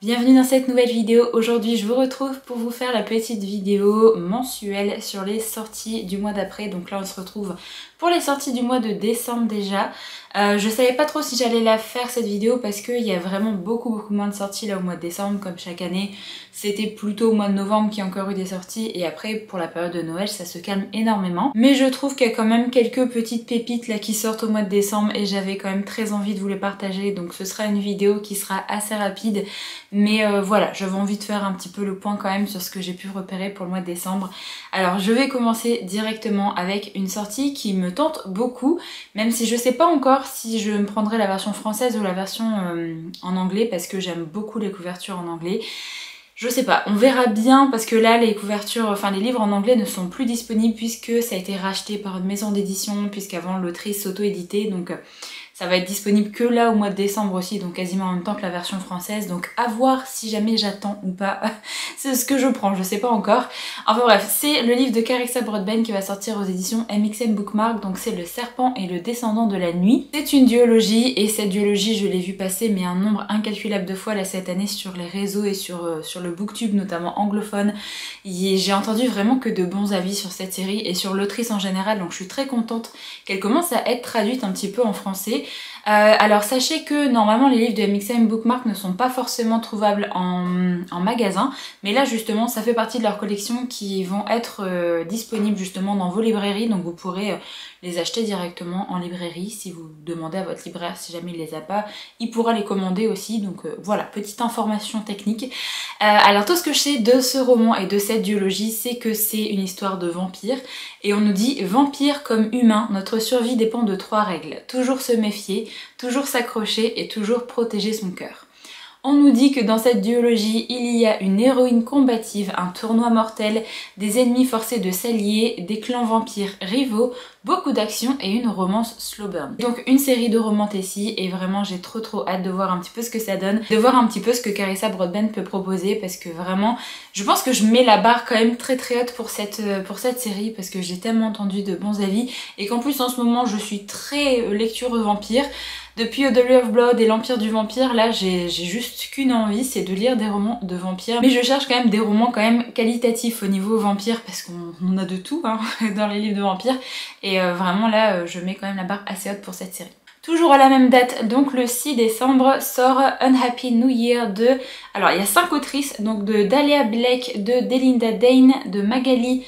Bienvenue dans cette nouvelle vidéo. Aujourd'hui je vous retrouve pour vous faire la petite vidéo mensuelle sur les sorties du mois d'après. Donc là on se retrouve pour les sorties du mois de décembre déjà. Je savais pas trop si j'allais la faire cette vidéo parce qu'il y a vraiment beaucoup moins de sorties là au mois de décembre comme chaque année. C'était plutôt au mois de novembre qu'il y a encore eu des sorties et après pour la période de Noël ça se calme énormément. Mais je trouve qu'il y a quand même quelques petites pépites là qui sortent au mois de décembre et j'avais quand même très envie de vous les partager. Donc ce sera une vidéo qui sera assez rapide. Mais voilà, j'avais envie de faire un petit peu le point quand même sur ce que j'ai pu repérer pour le mois de décembre. Alors je vais commencer directement avec une sortie qui me tente beaucoup, même si je sais pas encore si je me prendrai la version française ou la version en anglais parce que j'aime beaucoup les couvertures en anglais. Je sais pas, on verra bien parce que là les couvertures, enfin les livres en anglais ne sont plus disponibles puisque ça a été racheté par une maison d'édition, puisqu'avant l'autrice s'auto-éditait, donc ça va être disponible que là au mois de décembre aussi, donc quasiment en même temps que la version française, donc à voir si jamais j'attends ou pas, c'est ce que je prends, je sais pas encore. Enfin bref, c'est le livre de Carissa Broadbent qui va sortir aux éditions MXM Bookmark, donc c'est Le Serpent et le Descendant de la Nuit. C'est une duologie et cette duologie je l'ai vue passer mais un nombre incalculable de fois là cette année sur les réseaux et sur le booktube notamment anglophone. J'ai entendu vraiment que de bons avis sur cette série et sur l'autrice en général, donc je suis très contente qu'elle commence à être traduite un petit peu en français. Alors sachez que normalement les livres de MXM Bookmark ne sont pas forcément trouvables en magasin, mais là justement ça fait partie de leur collection qui vont être disponibles justement dans vos librairies, donc vous pourrez les acheter directement en librairie si vous demandez à votre libraire, si jamais il les a pas, il pourra les commander aussi, donc voilà, petite information technique. Alors tout ce que je sais de ce roman et de cette duologie, c'est que c'est une histoire de vampire, et on nous dit vampire comme humain, notre survie dépend de 3 règles, toujours se méfier, toujours s'accrocher et toujours protéger son cœur. On nous dit que dans cette duologie, il y a une héroïne combative, un tournoi mortel, des ennemis forcés de s'allier, des clans vampires rivaux, beaucoup d'action et une romance slow burn. Donc une série de romantécies et vraiment j'ai trop hâte de voir un petit peu ce que ça donne, de voir un petit peu ce que Carissa Broadbent peut proposer parce que vraiment, je pense que je mets la barre quand même très haute pour cette série parce que j'ai tellement entendu de bons avis et qu'en plus en ce moment je suis très lecture vampire. Depuis Odery of Blood et l'Empire du Vampire, là j'ai juste qu'une envie, c'est de lire des romans de vampires. Mais je cherche quand même des romans quand même qualitatifs au niveau vampire parce qu'on a de tout hein, dans les livres de vampires. Et vraiment là je mets quand même la barre assez haute pour cette série. Toujours à la même date, donc le 6 décembre, sort Unhappy New Year de... Alors il y a 5 autrices, donc de Dahlia Blake, de Delinda Dane, de Magali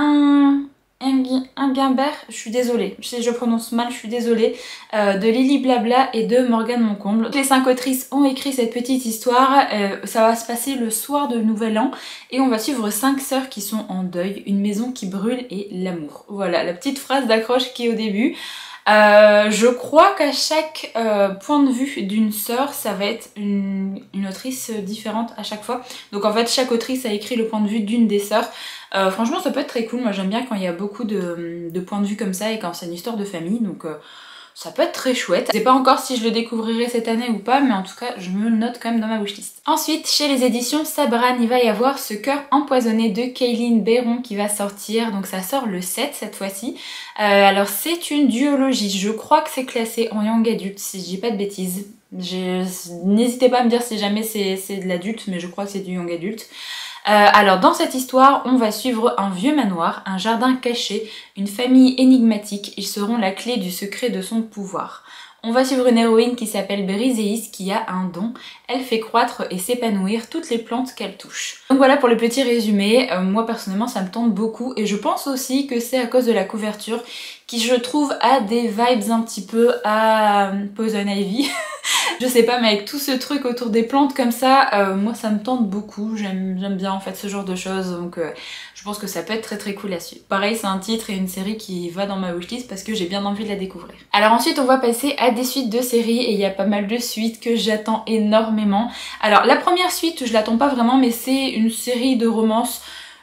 Guimbert, je suis désolée, si je prononce mal, je suis désolée, de Lily Blabla et de Morgane Moncomble. Les 5 autrices ont écrit cette petite histoire, ça va se passer le soir de Nouvel An et on va suivre 5 sœurs qui sont en deuil, une maison qui brûle et l'amour. Voilà, la petite phrase d'accroche qui est au début. Je crois qu'à chaque point de vue d'une sœur, ça va être une autrice différente à chaque fois. Donc en fait, chaque autrice a écrit le point de vue d'une des sœurs. Franchement, ça peut être très cool. Moi, j'aime bien quand il y a beaucoup de points de vue comme ça et quand c'est une histoire de famille. Donc ça peut être très chouette. Je sais pas encore si je le découvrirai cette année ou pas, mais en tout cas, je me le note quand même dans ma wishlist. Ensuite, chez les éditions Sabran, il va y avoir Ce cœur empoisonné de Kaylin Bayron qui va sortir. Donc ça sort le 7 cette fois-ci. Alors c'est une duologie. Je crois que c'est classé en young adulte, si je dis pas de bêtises. N'hésitez pas à me dire si jamais c'est de l'adulte, mais je crois que c'est du young adulte. Alors dans cette histoire, on va suivre un vieux manoir, un jardin caché, une famille énigmatique, ils seront la clé du secret de son pouvoir. On va suivre une héroïne qui s'appelle Briseis qui a un don, elle fait croître et s'épanouir toutes les plantes qu'elle touche. Donc voilà pour le petit résumé, moi personnellement ça me tente beaucoup et je pense aussi que c'est à cause de la couverture qui je trouve a des vibes un petit peu à Poison Ivy. Je sais pas, mais avec tout ce truc autour des plantes comme ça, moi ça me tente beaucoup, j'aime bien en fait ce genre de choses, donc je pense que ça peut être très cool à suivre. Pareil, c'est un titre et une série qui va dans ma wishlist parce que j'ai bien envie de la découvrir. Alors ensuite on va passer à des suites de séries et il y a pas mal de suites que j'attends énormément. Alors la première suite, je l'attends pas vraiment, mais c'est une série de romances.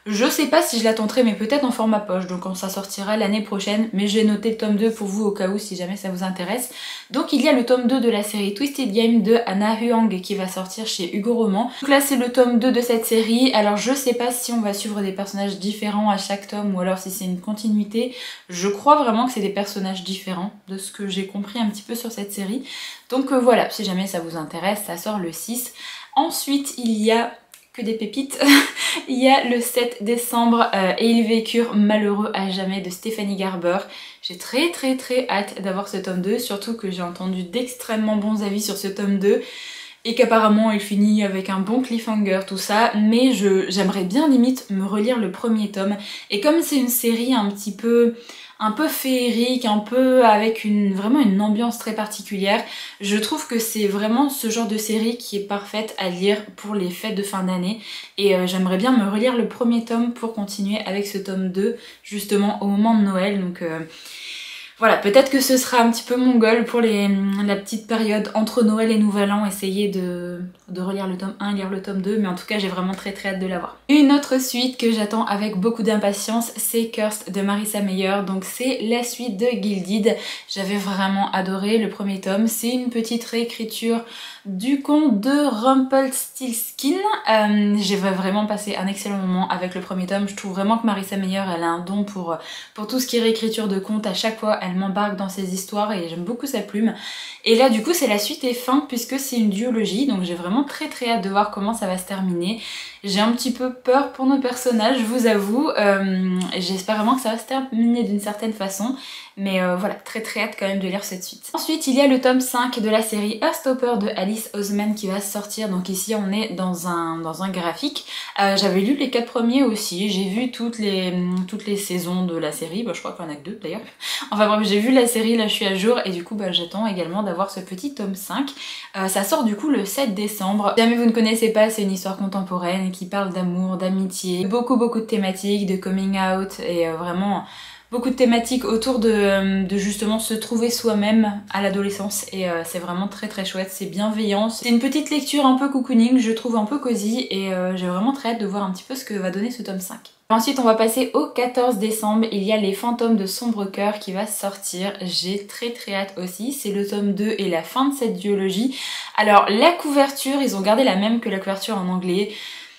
Je sais pas si je la tenterai, mais peut-être en format poche, donc quand ça sortira l'année prochaine, mais j'ai noté le tome 2 pour vous au cas où si jamais ça vous intéresse. Donc il y a le tome 2 de la série Twisted Game de Hannah Huang qui va sortir chez Hugo Roman. Donc là c'est le tome 2 de cette série, alors je sais pas si on va suivre des personnages différents à chaque tome ou alors si c'est une continuité. Je crois vraiment que c'est des personnages différents de ce que j'ai compris un petit peu sur cette série. Donc voilà, si jamais ça vous intéresse, ça sort le 6. Ensuite il y a que des pépites. Il y a le 7 décembre et ils vécurent malheureux à jamais de Stephanie Garber. J'ai très hâte d'avoir ce tome 2, surtout que j'ai entendu d'extrêmement bons avis sur ce tome 2 et qu'apparemment il finit avec un bon cliffhanger, tout ça, mais j'aimerais bien limite me relire le premier tome. Et comme c'est une série un peu féerique, un peu avec vraiment une ambiance très particulière, je trouve que c'est vraiment ce genre de série qui est parfaite à lire pour les fêtes de fin d'année et j'aimerais bien me relire le premier tome pour continuer avec ce tome 2 justement au moment de Noël. Donc voilà, peut-être que ce sera un petit peu mon goal pour la petite période entre Noël et Nouvel An, essayer de relire le tome 1, lire le tome 2, mais en tout cas j'ai vraiment très hâte de l'avoir. Une autre suite que j'attends avec beaucoup d'impatience, c'est Cursed de Marissa Meyer, donc c'est la suite de Gilded. J'avais vraiment adoré le premier tome, c'est une petite réécriture du conte de Rumpelstiltskin. J'ai vraiment passé un excellent moment avec le premier tome. Je trouve vraiment que Marissa Meyer elle a un don pour tout ce qui est réécriture de contes. À chaque fois elle m'embarque dans ses histoires et j'aime beaucoup sa plume. Et là du coup c'est la suite et fin puisque c'est une duologie, donc j'ai vraiment très hâte de voir comment ça va se terminer. J'ai un petit peu peur pour nos personnages, je vous avoue. J'espère vraiment que ça va se terminer d'une certaine façon. Mais voilà, très hâte quand même de lire cette suite. Ensuite, il y a le tome 5 de la série Heartstopper de Alice Oseman qui va sortir. Donc ici, on est dans un graphique. J'avais lu les 4 premiers aussi. J'ai vu toutes les saisons de la série. Bah, je crois qu'il y en a que 2 d'ailleurs. Enfin bref, j'ai vu la série, là je suis à jour. Et du coup, bah, j'attends également d'avoir ce petit tome 5. Ça sort du coup le 7 décembre. Si jamais vous ne connaissez pas, c'est une histoire contemporaine qui parle d'amour, d'amitié. Beaucoup de thématiques, de coming out et vraiment... beaucoup de thématiques autour de justement se trouver soi-même à l'adolescence et c'est vraiment très chouette, c'est bienveillant. C'est une petite lecture un peu cocooning, je trouve un peu cosy et j'ai vraiment très hâte de voir un petit peu ce que va donner ce tome 5. Ensuite on va passer au 14 décembre, il y a Les Fantômes de Sombre Cœur qui va sortir, j'ai très hâte aussi, c'est le tome 2 et la fin de cette duologie. Alors la couverture, ils ont gardé la même que la couverture en anglais.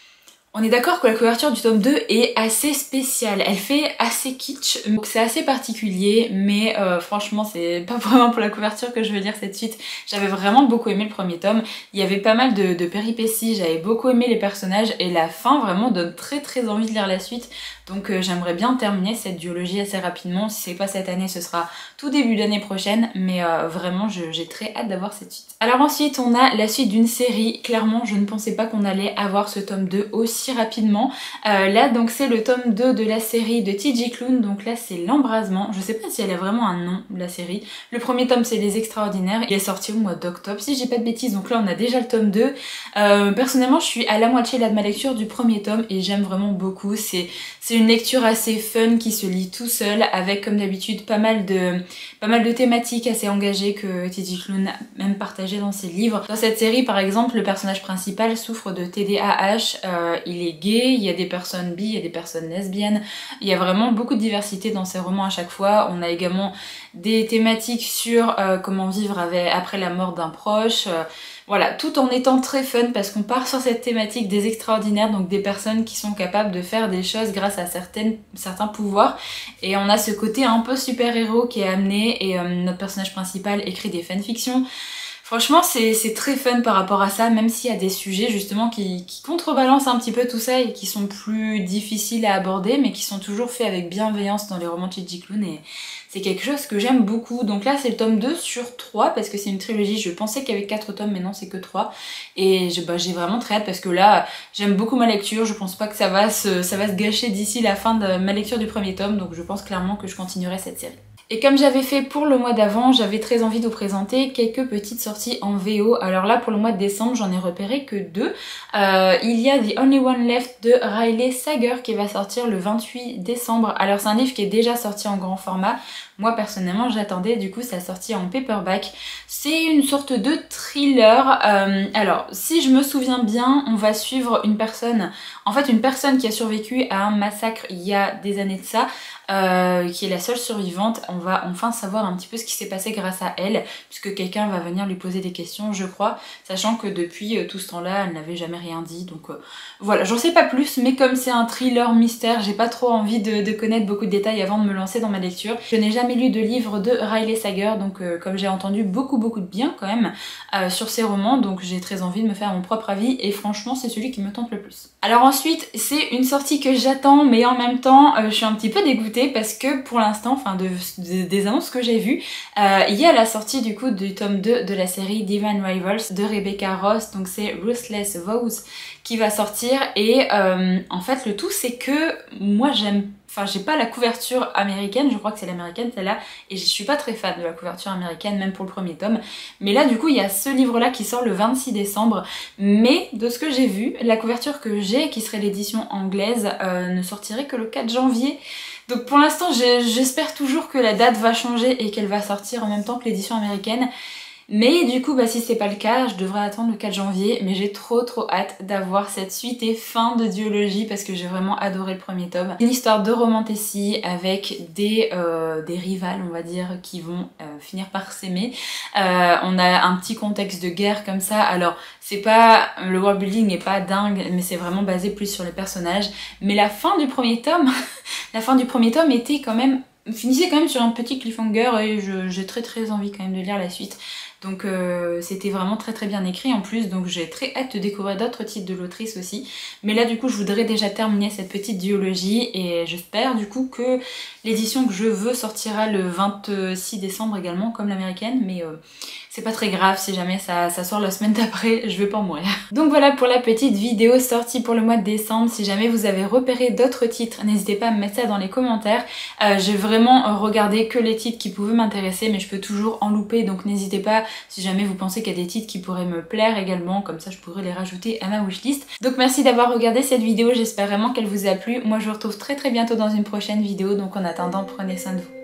On est d'accord que la couverture du tome 2 est assez spéciale, elle fait assez kitsch, donc c'est assez particulier, mais franchement c'est pas vraiment pour la couverture que je veux lire cette suite. J'avais vraiment beaucoup aimé le premier tome, il y avait pas mal de péripéties, j'avais beaucoup aimé les personnages et la fin vraiment donne très envie de lire la suite. Donc j'aimerais bien terminer cette duologie assez rapidement, si c'est pas cette année ce sera tout début d'année prochaine, mais vraiment j'ai très hâte d'avoir cette suite. Alors ensuite on a la suite d'une série, clairement je ne pensais pas qu'on allait avoir ce tome 2 aussi rapidement. Là donc c'est le tome 2 de la série de TJ Klune, donc là c'est L'Embrasement, je sais pas si elle a vraiment un nom la série. Le premier tome c'est Les Extraordinaires, il est sorti au mois d'octobre si j'ai pas de bêtises, donc là on a déjà le tome 2. Personnellement je suis à la moitié là de ma lecture du premier tome et j'aime vraiment beaucoup, c'est une lecture assez fun qui se lit tout seul avec comme d'habitude pas mal de thématiques assez engagées que TJ Klune aime partager dans ses livres. Dans cette série par exemple le personnage principal souffre de TDAH, il est gay, il y a des personnes bi, il y a des personnes lesbiennes, il y a vraiment beaucoup de diversité dans ses romans à chaque fois. On a également des thématiques sur comment vivre après la mort d'un proche. Voilà, tout en étant très fun parce qu'on part sur cette thématique des extraordinaires, donc des personnes qui sont capables de faire des choses grâce à certains pouvoirs. Et on a ce côté un peu super-héros qui est amené et notre personnage principal écrit des fanfictions. Franchement c'est très fun par rapport à ça, même s'il y a des sujets justement qui contrebalancent un petit peu tout ça et qui sont plus difficiles à aborder mais qui sont toujours faits avec bienveillance dans les romans de TJ Klune et c'est quelque chose que j'aime beaucoup. Donc là c'est le tome 2 sur 3 parce que c'est une trilogie, je pensais qu'il y avait 4 tomes mais non c'est que 3 et j'ai vraiment très hâte parce que là j'aime beaucoup ma lecture, je pense pas que ça va se gâcher d'ici la fin de ma lecture du premier tome, donc je pense clairement que je continuerai cette série. Et comme j'avais fait pour le mois d'avant, j'avais très envie de vous présenter quelques petites sorties en VO. Alors là pour le mois de décembre j'en ai repéré que 2. Il y a The Only One Left de Riley Sager qui va sortir le 28 décembre. Alors c'est un livre qui est déjà sorti en grand format. Moi personnellement j'attendais du coup sa sortie en paperback. C'est une sorte de thriller. Alors si je me souviens bien, on va suivre une personne, en fait une personne qui a survécu à un massacre il y a des années de ça. Qui est la seule survivante. On va enfin savoir un petit peu ce qui s'est passé grâce à elle, puisque quelqu'un va venir lui poser des questions, je crois, sachant que depuis tout ce temps-là, elle n'avait jamais rien dit. Donc voilà, j'en sais pas plus, mais comme c'est un thriller mystère, j'ai pas trop envie de connaître beaucoup de détails avant de me lancer dans ma lecture. Je n'ai jamais lu de livre de Riley Sager, donc comme j'ai entendu beaucoup de bien quand même sur ses romans, donc j'ai très envie de me faire mon propre avis, et franchement c'est celui qui me tente le plus. Alors ensuite, c'est une sortie que j'attends, mais en même temps, je suis un petit peu dégoûtée parce que pour l'instant, enfin des annonces que j'ai vues, il y a la sortie du coup du tome 2 de la série Divine Rivals de Rebecca Ross, donc c'est Ruthless Vows qui va sortir, et en fait le tout c'est que moi j'ai pas la couverture américaine, je crois que c'est l'américaine celle-là, et je suis pas très fan de la couverture américaine, même pour le premier tome. Mais là du coup il y a ce livre-là qui sort le 26 décembre, mais de ce que j'ai vu, la couverture que j'ai, qui serait l'édition anglaise, ne sortirait que le 4 janvier. Donc pour l'instant j'espère toujours que la date va changer et qu'elle va sortir en même temps que l'édition américaine. Mais du coup, si c'est pas le cas, je devrais attendre le 4 janvier, mais j'ai trop hâte d'avoir cette suite et fin de duologie parce que j'ai vraiment adoré le premier tome. Une histoire de romantasy avec des rivales, on va dire, qui vont finir par s'aimer. On a un petit contexte de guerre comme ça, alors c'est pas, le world building n'est pas dingue, mais c'est vraiment basé plus sur les personnages. Mais la fin du premier tome, la fin du premier tome était quand même, finissait quand même sur un petit cliffhanger, et j'ai très envie quand même de lire la suite. Donc c'était vraiment très bien écrit en plus, donc j'ai très hâte de découvrir d'autres titres de l'autrice aussi. Mais là du coup je voudrais déjà terminer cette petite duologie, et j'espère du coup que l'édition que je veux sortira le 26 décembre également comme l'américaine, mais c'est pas très grave si jamais ça sort la semaine d'après, je vais pas en mourir. Donc voilà pour la petite vidéo sortie pour le mois de décembre. Si jamais vous avez repéré d'autres titres, n'hésitez pas à me mettre ça dans les commentaires. J'ai vraiment regardé que les titres qui pouvaient m'intéresser, mais je peux toujours en louper, donc n'hésitez pas si jamais vous pensez qu'il y a des titres qui pourraient me plaire également, comme ça je pourrais les rajouter à ma wishlist. Donc merci d'avoir regardé cette vidéo, j'espère vraiment qu'elle vous a plu. Moi je vous retrouve très bientôt dans une prochaine vidéo, donc en attendant prenez soin de vous.